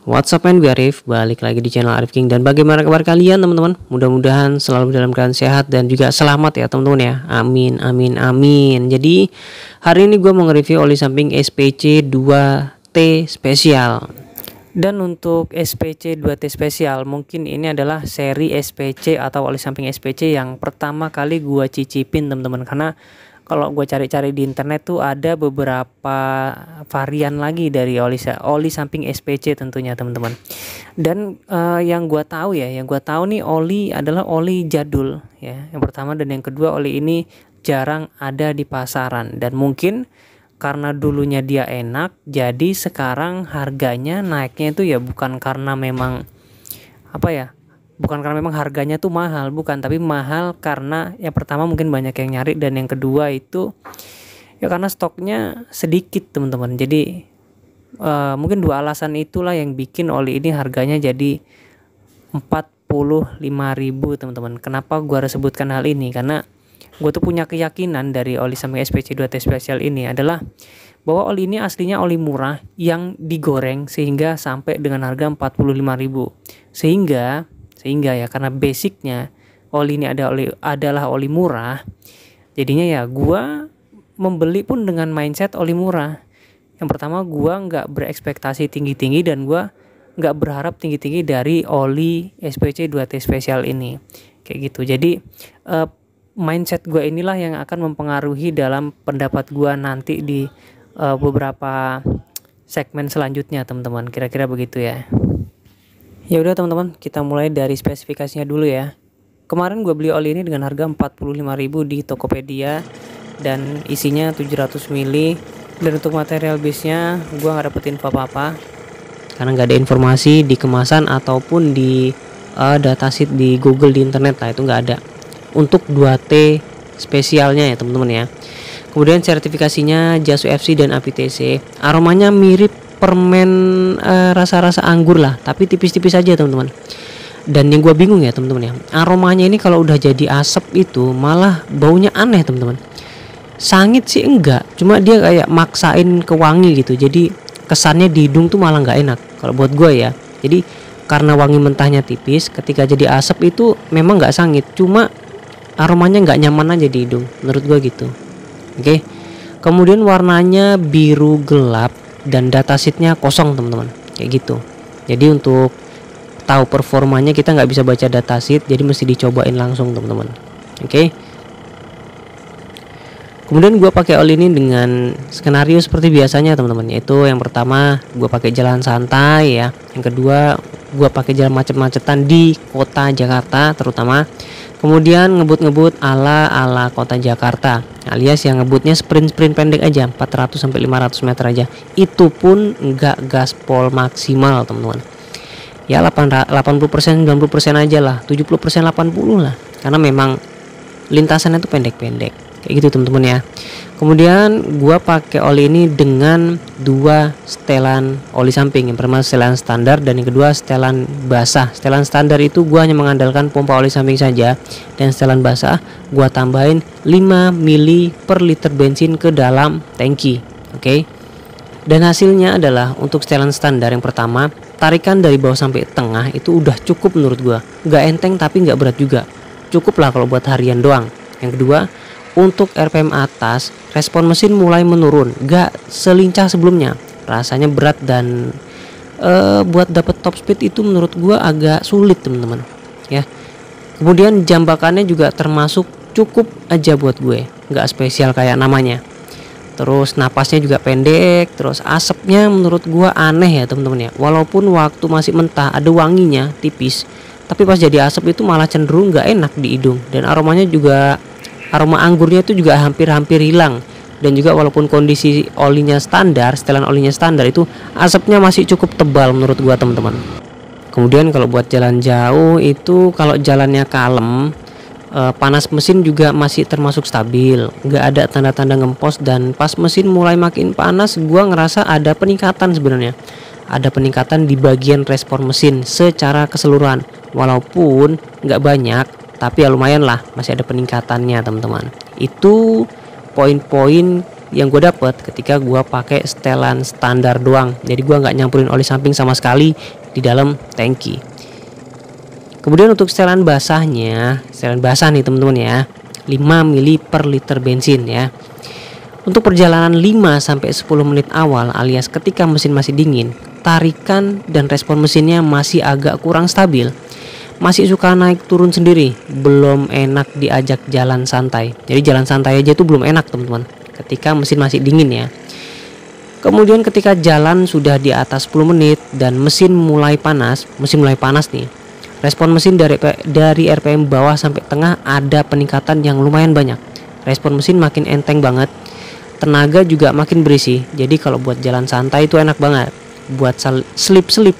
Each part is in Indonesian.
What's up man, gue Arif, balik lagi di channel Arif King. Dan bagaimana kabar kalian teman-teman? Mudah-mudahan selalu dalam keadaan sehat dan juga selamat ya teman-teman ya. Amin, amin, amin. Jadi hari ini gue mau nge-review oli samping SPC 2T spesial. Dan untuk SPC 2T spesial, mungkin ini adalah seri SPC atau oli samping SPC yang pertama kali gue cicipin teman-teman. Karena kalau gue cari-cari di internet tuh ada beberapa varian lagi dari oli samping SPC tentunya teman-teman. Dan yang gue tahu nih oli adalah oli jadul ya. Yang pertama dan yang kedua, oli ini jarang ada di pasaran dan mungkin karena dulunya dia enak, jadi sekarang harganya naiknya itu ya bukan karena memang harganya tuh mahal, bukan, tapi mahal karena yang pertama mungkin banyak yang nyari dan yang kedua itu ya karena stoknya sedikit teman-teman. Jadi mungkin dua alasan itulah yang bikin oli ini harganya jadi 45.000 teman-teman. Kenapa gua harus sebutkan hal ini? Karena gue tuh punya keyakinan dari oli samping SPC 2T spesial ini adalah bahwa oli ini aslinya oli murah yang digoreng sehingga sampai dengan harga 45.000. Sehingga ya karena basicnya oli ini adalah oli murah, jadinya ya gua membeli pun dengan mindset oli murah. Yang pertama, gua nggak berekspektasi tinggi-tinggi dan gua nggak berharap tinggi-tinggi dari oli SPC 2T spesial ini kayak gitu. Jadi mindset gua inilah yang akan mempengaruhi dalam pendapat gua nanti di beberapa segmen selanjutnya teman-teman, kira-kira begitu ya. Ya udah teman-teman, kita mulai dari spesifikasinya dulu ya. Kemarin gue beli oli ini dengan harga 45.000 di Tokopedia dan isinya 700 ml. Dan untuk material base-nya gue nggak dapet info apa-apa karena nggak ada informasi di kemasan ataupun di datasheet di Google di internet lah, itu nggak ada. Untuk 2T spesialnya ya teman-teman ya. Kemudian sertifikasinya JAS UFC dan APTC. Aromanya mirip permen rasa-rasa anggur lah, tapi tipis-tipis aja teman-teman. Dan yang gue bingung ya teman-teman ya, aromanya ini kalau udah jadi asap itu malah baunya aneh teman-teman. Sangit sih enggak, cuma dia kayak maksain ke wangi gitu, jadi kesannya di hidung tuh malah nggak enak kalau buat gue ya. Jadi karena wangi mentahnya tipis, ketika jadi asap itu memang nggak sangit, cuma aromanya nggak nyaman aja di hidung menurut gue gitu. Oke. Kemudian warnanya biru gelap dan datasheetnya kosong teman-teman kayak gitu. Jadi untuk tahu performanya kita nggak bisa baca datasheet, jadi mesti dicobain langsung teman-teman. Oke. Kemudian gue pakai oli ini dengan skenario seperti biasanya teman-teman, yaitu yang pertama gue pakai jalan santai ya, yang kedua gue pakai jalan macet-macetan di kota Jakarta terutama, kemudian ngebut-ngebut ala kota Jakarta, alias yang ngebutnya sprint pendek aja, 400 sampai 500 meter aja. Itu pun enggak gaspol maksimal teman-teman. Ya 80%, 90% aja lah, 70%, 80 lah. Karena memang lintasannya itu pendek-pendek. Kayak gitu teman-teman ya. Kemudian gua pakai oli ini dengan dua setelan oli samping. Yang pertama setelan standar dan yang kedua setelan basah. Setelan standar itu gua hanya mengandalkan pompa oli samping saja, dan setelan basah gua tambahin 5 mili per liter bensin ke dalam tangki. Oke. Dan hasilnya adalah untuk setelan standar yang pertama, tarikan dari bawah sampai tengah itu udah cukup menurut gua. Nggak enteng tapi nggak berat juga. Cukup lah kalau buat harian doang. Yang kedua, untuk RPM atas, respon mesin mulai menurun, gak selincah sebelumnya. Rasanya berat dan buat dapet top speed itu menurut gua agak sulit teman-teman ya. Kemudian jambakannya juga termasuk cukup aja buat gue, gak spesial kayak namanya. Terus napasnya juga pendek, terus asapnya menurut gua aneh ya teman-teman ya. Walaupun waktu masih mentah ada wanginya tipis, tapi pas jadi asap itu malah cenderung gak enak di hidung, dan aroma anggurnya itu juga hampir hilang. Dan juga walaupun kondisi olinya standar, setelan olinya standar, itu asapnya masih cukup tebal menurut gua teman-teman. Kemudian kalau buat jalan jauh itu kalau jalannya kalem, panas mesin juga masih termasuk stabil, nggak ada tanda-tanda ngempos. Dan pas mesin mulai makin panas, gua ngerasa ada peningkatan sebenarnya. Ada peningkatan di bagian respon mesin secara keseluruhan, walaupun nggak banyak, tapi ya lumayan lah, masih ada peningkatannya teman-teman. Itu poin-poin yang gue dapet ketika gue pakai setelan standar doang. Jadi gue nggak nyampurin oli samping sama sekali di dalam tangki. Kemudian untuk setelan basahnya, setelan basah nih teman-teman ya, 5 mili per liter bensin ya. Untuk perjalanan 5 sampai 10 menit awal alias ketika mesin masih dingin, tarikan dan respon mesinnya masih agak kurang stabil. Masih suka naik turun sendiri, belum enak diajak jalan santai. Jadi jalan santai aja itu belum enak teman-teman, ketika mesin masih dingin ya. Kemudian ketika jalan sudah di atas 10 menit dan mesin mulai panas nih. Respon mesin dari RPM bawah sampai tengah ada peningkatan yang lumayan banyak. Respon mesin makin enteng banget. Tenaga juga makin berisi. Jadi kalau buat jalan santai itu enak banget. Buat selip-selip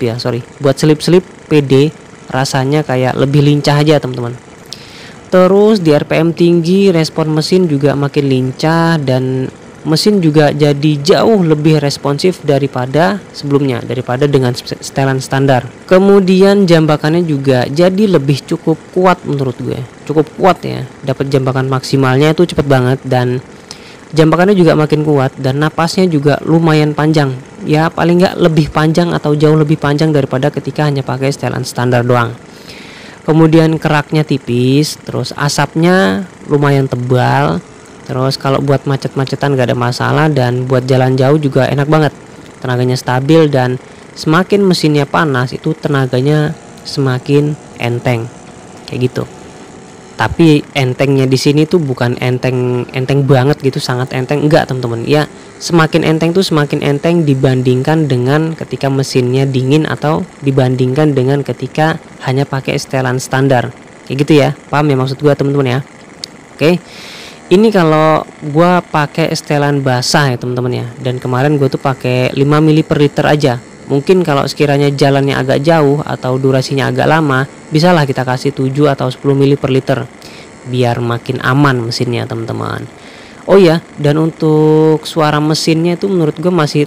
PD rasanya kayak lebih lincah aja teman-teman. Terus di RPM tinggi respon mesin juga makin lincah dan mesin juga jadi jauh lebih responsif daripada sebelumnya, daripada dengan setelan standar. Kemudian jambakannya juga jadi lebih cukup kuat menurut gue. Cukup kuat ya. Dapat jambakan maksimalnya itu cepet banget dan jambakannya juga makin kuat dan napasnya juga lumayan panjang. Ya paling nggak lebih panjang atau jauh lebih panjang daripada ketika hanya pakai setelan standar doang. Kemudian keraknya tipis, terus asapnya lumayan tebal. Terus kalau buat macet-macetan gak ada masalah dan buat jalan jauh juga enak banget. Tenaganya stabil dan semakin mesinnya panas itu tenaganya semakin enteng. Kayak gitu. Tapi entengnya di sini tuh bukan enteng banget gitu, sangat enteng enggak teman-teman. Ya, semakin enteng tuh semakin enteng dibandingkan dengan ketika mesinnya dingin atau dibandingkan dengan ketika hanya pakai setelan standar. Kayak gitu ya. Paham ya maksud gua teman-teman ya? Oke. Ini kalau gua pakai setelan basah ya teman-teman ya. Dan kemarin gua tuh pakai 5 mili per liter aja. Mungkin kalau sekiranya jalannya agak jauh atau durasinya agak lama, bisalah kita kasih 7 atau 10 mili per liter biar makin aman mesinnya teman-teman. Oh ya, dan untuk suara mesinnya itu menurut gue masih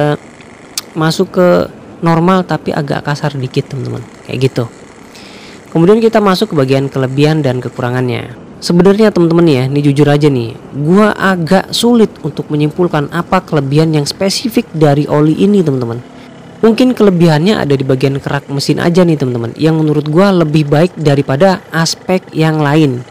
masuk ke normal tapi agak kasar dikit teman-teman. Kayak gitu. Kemudian kita masuk ke bagian kelebihan dan kekurangannya. Sebenarnya teman-teman ya, ini jujur aja nih, gue agak sulit untuk menyimpulkan apa kelebihan yang spesifik dari oli ini teman-teman. Mungkin kelebihannya ada di bagian kerak mesin aja nih teman-teman, yang menurut gua lebih baik daripada aspek yang lain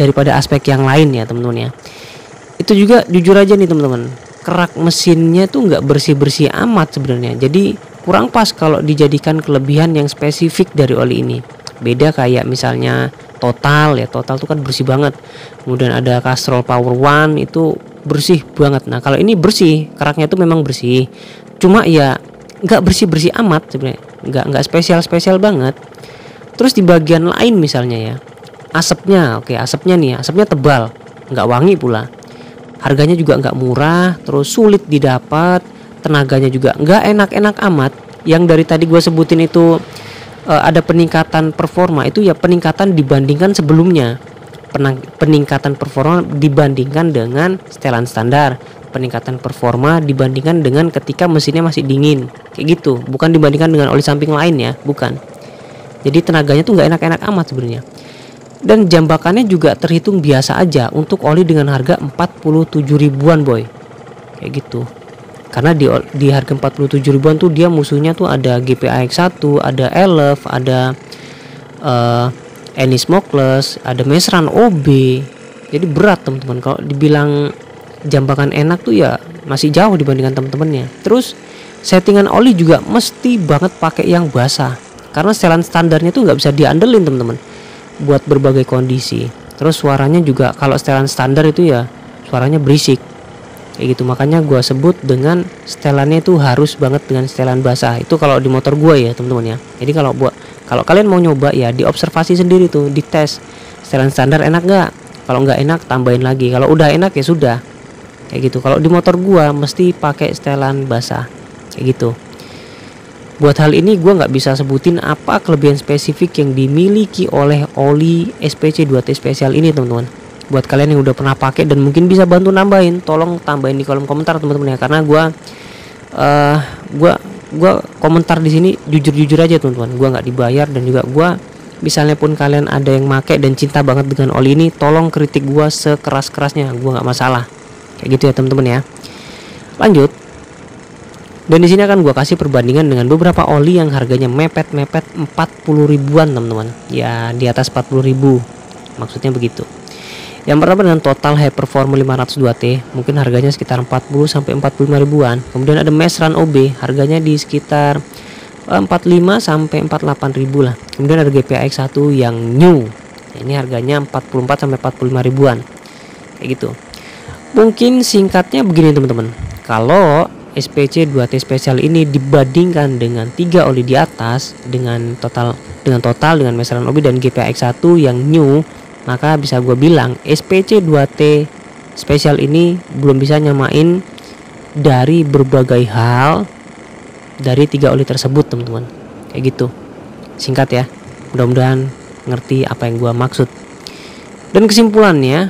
ya teman-teman ya. Itu juga jujur aja nih teman-teman, kerak mesinnya tuh nggak bersih-bersih amat sebenarnya. Jadi kurang pas kalau dijadikan kelebihan yang spesifik dari oli ini. Beda kayak misalnya Total tuh kan bersih banget. Kemudian ada Castrol Power One itu bersih banget. Nah kalau ini bersih, keraknya tuh memang bersih. Cuma ya nggak bersih amat sebenarnya, nggak spesial banget. Terus di bagian lain misalnya ya, asapnya asapnya tebal, nggak wangi pula, harganya juga nggak murah, terus sulit didapat, tenaganya juga nggak enak-enak amat. Yang dari tadi gue sebutin itu ada peningkatan performa, itu ya peningkatan dibandingkan sebelumnya, peningkatan performa dibandingkan dengan setelan standar, peningkatan performa dibandingkan dengan ketika mesinnya masih dingin, kayak gitu, bukan dibandingkan dengan oli samping lain ya, bukan. Jadi tenaganya tuh nggak enak-enak amat sebenarnya. Dan jambakannya juga terhitung biasa aja untuk oli dengan harga 47 ribuan boy, kayak gitu. Karena di harga 47 ribuan tuh dia musuhnya tuh ada GPAX1, ada Elef, ada Eni Smokeless, ada Mesran OB. Jadi berat teman-teman. Kalau dibilang jambakan enak tuh ya masih jauh dibandingkan teman-temannya. Terus settingan oli juga mesti banget pakai yang basah, karena setelan standarnya tuh nggak bisa diandelin teman-teman buat berbagai kondisi. Terus suaranya juga kalau setelan standar itu ya suaranya berisik kayak gitu. Makanya gue sebut dengan setelannya itu harus banget dengan setelan basah. Itu kalau di motor gue ya teman-teman ya. Jadi kalau kalian mau nyoba ya diobservasi sendiri tuh, dites setelan standar enak nggak. Kalau nggak enak tambahin lagi, kalau udah enak ya sudah. Kayak gitu. Kalau di motor gua mesti pakai setelan basah kayak gitu. Buat hal ini gua nggak bisa sebutin apa kelebihan spesifik yang dimiliki oleh oli SPC 2T Special ini teman-teman. Buat kalian yang udah pernah pakai dan mungkin bisa bantu nambahin, tolong tambahin di kolom komentar teman-teman ya, karena gua komentar di sini jujur aja teman-teman. Gua nggak dibayar dan juga gua, misalnya pun kalian ada yang pakai dan cinta banget dengan oli ini, tolong kritik gua sekeras-kerasnya, gua nggak masalah. Kayak gitu ya teman-teman ya. Lanjut. Dan di sini akan gua kasih perbandingan dengan beberapa oli yang harganya mepet-mepet 40 ribuan teman-teman. Ya di atas 40 ribu. Maksudnya begitu. Yang pertama dengan total high perform 502T, mungkin harganya sekitar 40 sampai 45 ribuan. Kemudian ada Mesh Run OB, harganya di sekitar 45 sampai 48 ribu lah. Kemudian ada GPA X1 yang new. Ini harganya 44 sampai 45 ribuan. Kayak gitu. Mungkin singkatnya begini teman-teman. Kalau SPC 2T spesial ini dibandingkan dengan 3 oli di atas dengan total dengan Mesh Run OB dan GPA X1 yang new, maka bisa gue bilang SPC 2T spesial ini belum bisa nyamain dari berbagai hal dari 3 oli tersebut teman-teman. Kayak gitu. Singkat ya. Mudah-mudahan ngerti apa yang gue maksud. Dan kesimpulannya,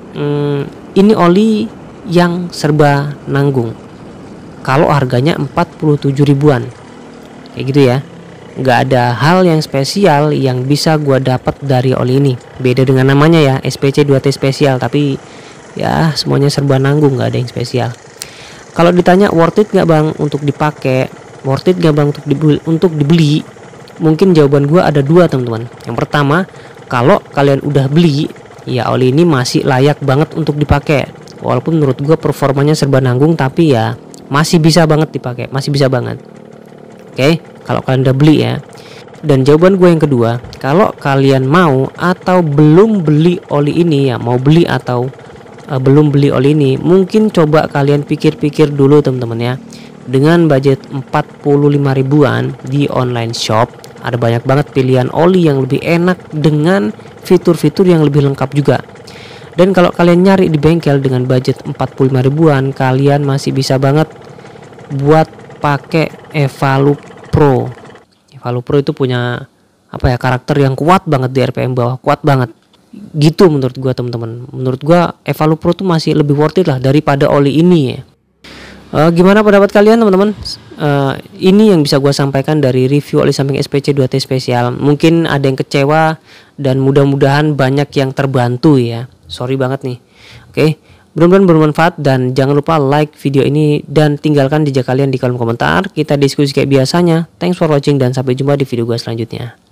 ini oli yang serba nanggung. Kalau harganya 47 ribuan. Kayak gitu ya. Nggak ada hal yang spesial yang bisa gua dapat dari oli ini. Beda dengan namanya ya, SPC 2T spesial, tapi ya semuanya serba nanggung, nggak ada yang spesial. Kalau ditanya worth it nggak bang untuk dipakai, worth it nggak bang untuk dibeli, mungkin jawaban gua ada dua teman-teman. Yang pertama, kalau kalian udah beli, ya oli ini masih layak banget untuk dipakai. Walaupun menurut gua performanya serba nanggung, tapi ya masih bisa banget dipakai, masih bisa banget. Oke, kalau kalian udah beli ya. Dan jawaban gue yang kedua, kalau kalian mau atau belum beli oli ini ya, mau beli atau belum beli oli ini, mungkin coba kalian pikir-pikir dulu teman-teman ya. Dengan budget 45 ribuan di online shop, ada banyak banget pilihan oli yang lebih enak dengan fitur-fitur yang lebih lengkap juga. Dan kalau kalian nyari di bengkel dengan budget 45 ribuan, kalian masih bisa banget buat pakai Evalu Pro. Evalu Pro itu punya karakter yang kuat banget di RPM bawah, kuat banget. Gitu menurut gua teman-teman. Menurut gua Evalu Pro tuh masih lebih worth it lah daripada oli ini ya. Gimana pendapat kalian teman-teman? Ini yang bisa gua sampaikan dari review oli samping SPC 2T spesial. Mungkin ada yang kecewa dan mudah-mudahan banyak yang terbantu ya. Sorry banget nih. Oke, mudah-mudahan bermanfaat dan jangan lupa like video ini dan tinggalkan jejak kalian di kolom komentar. Kita diskusi kayak biasanya. Thanks for watching dan sampai jumpa di video gue selanjutnya.